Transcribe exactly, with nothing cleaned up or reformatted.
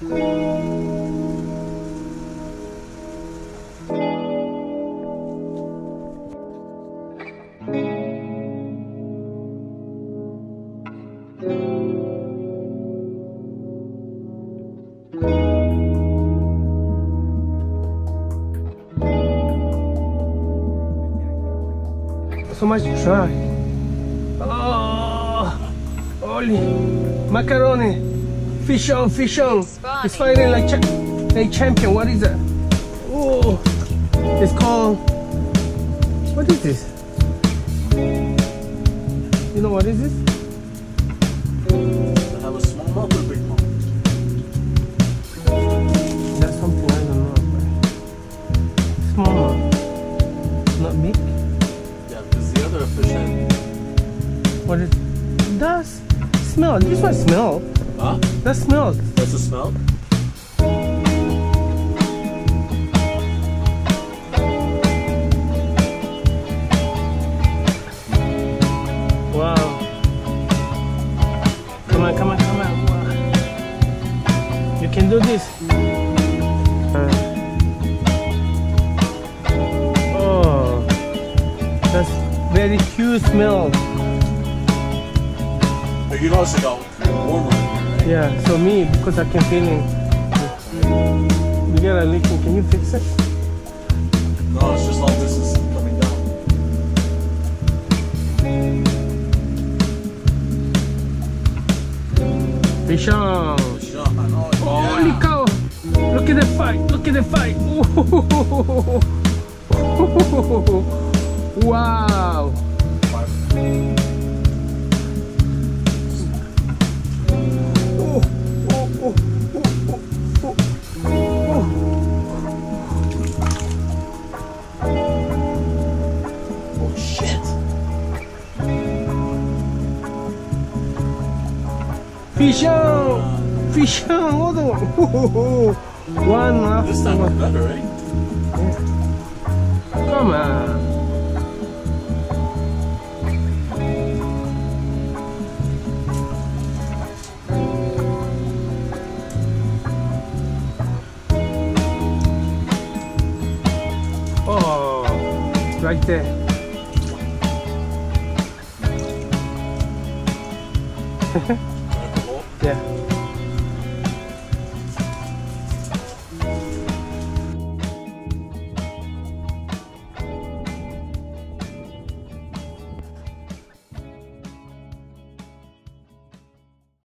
So much to try. Oh, Oli, macaroni, fish on, fish on. It's fighting like cha like champion. What is it? Oh, it's called. What is this? You know what is this? I have a small mouth or a big mouth? That's something I don't know. Small, not big. The other fish head. What is that? Smell. This one smell. Huh? That smells. That's the smell? Wow. Come on, come on, come on. Wow. You can do this. Uh, oh, that's very cute smell. You notice it got warmer in here, right? Yeah, so me, because I can feel it. You got a leak. Can you fix it? No, it's just all this is coming down. Fish on. Fish on. Oh, Holy yeah. cow! Look at the fight! Look at the fight! Wow! Oh shit! Fish on! Fish on! Other one! One after This time it's one. better, right? Come on! Oh, right there. Yeah.